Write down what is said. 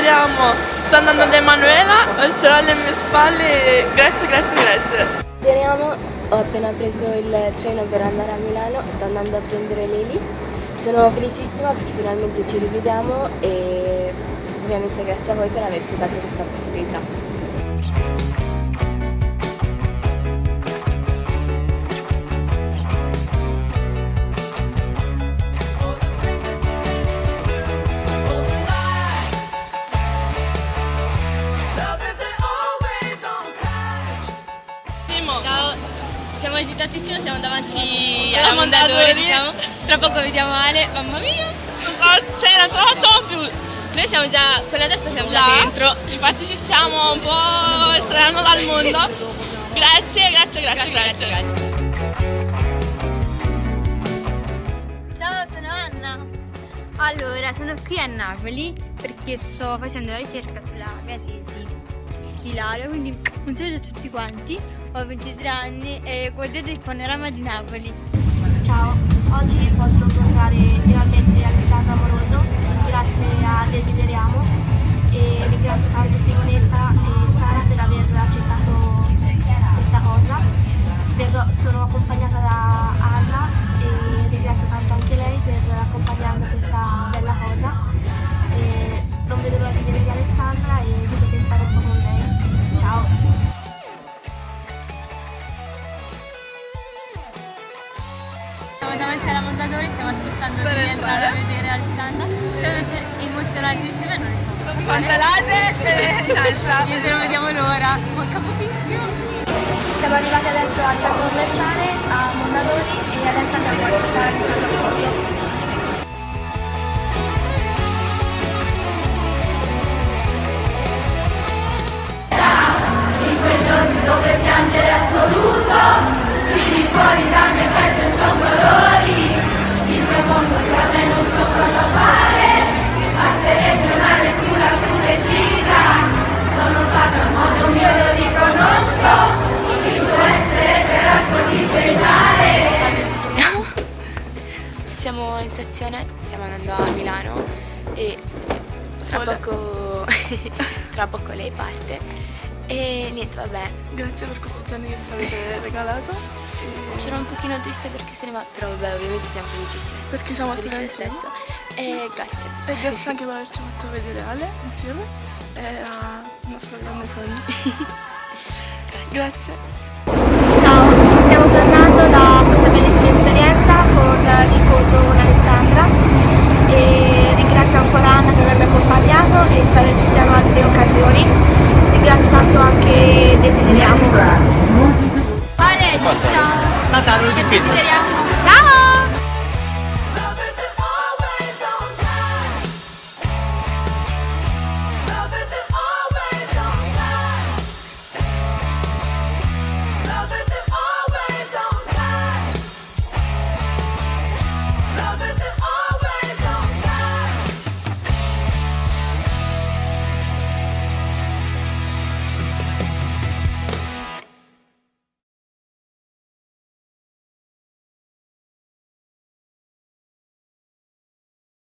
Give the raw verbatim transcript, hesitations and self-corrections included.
vediamo. Sto andando da Emanuela, ho il cielo alle mie spalle, grazie, grazie, grazie. Veniamo, ho appena preso il treno per andare a Milano, sto andando a prendere Leli. Sono felicissima perché finalmente ci rivediamo e ovviamente grazie a voi per averci dato questa possibilità. Ciao, siamo agitatissimi, siamo davanti alla Mondadori, diciamo. Tra poco vediamo Ale, mamma mia! Cioè, non ce la facciamo più! Noi siamo già, con la testa siamo là, già dentro. Infatti ci stiamo un po' estraendo dal mondo. Grazie, grazie, grazie, grazie. grazie, grazie. Ciao, sono Anna. Allora, sono qui a Napoli perché sto facendo la ricerca sulla mia tesi di laurea, quindi un saluto a tutti quanti. Ho ventitré anni e guardate il panorama di Napoli. Ciao, oggi posso incontrare finalmente Alessandro Amoroso grazie a Desideriamo e ringrazio tanto Simonetta e Sara per aver accettato questa cosa. Verrò, sono accompagnata da Anna e ringrazio tanto anche lei per accompagnarmi a questa bella cosa. E non vedo l'ora di vedere Alessandra e di poter stare un po' con lei. Ciao! Siamo davanti alla Mondadori, stiamo aspettando di entrare a vedere Alessandra. Siamo emozionatissime e non riesco a parlare. Congelate e danza! Niente, non vediamo l'ora, manca pochissimo. Siamo arrivati adesso al centro commerciale, a Mondadori e adesso andiamo a portare Alessandra. In quei giorni dove piangere assoluto, tiri fuori dal mio petto e son dolori. Il mio mondo tra me non so cosa fare, basterebbe una lettura più precisa. Sono fatto a modo mio, lo riconosco, il tuo essere però è così speciale. Siamo in stazione, stiamo andando a Milano e tra poco, tra poco lei parte. E niente, vabbè. Grazie per questi giorni che ci avete regalato. E... Sono un pochino triste perché se ne va, però vabbè, ovviamente siamo felicissimi. Perché siamo felici stati stessa. E grazie. E grazie anche per averci fatto vedere Ale insieme e al nostro grande sogno. Grazie. Ciao, stiamo tornando da questa bellissima esperienza con l'incontro